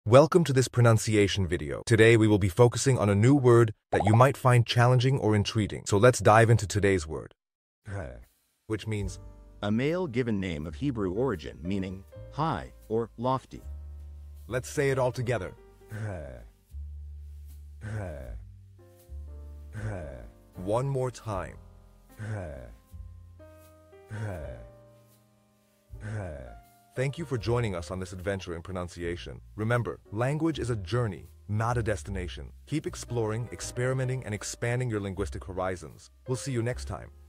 Welcome to this pronunciation video. Today we will be focusing on a new word that you might find challenging or intriguing. So let's dive into today's word, which means A male given name of Hebrew origin meaning high or lofty. let's say it all together. One more time. Thank you for joining us on this adventure in pronunciation. Remember, language is a journey, not a destination. Keep exploring, experimenting, and expanding your linguistic horizons. We'll see you next time.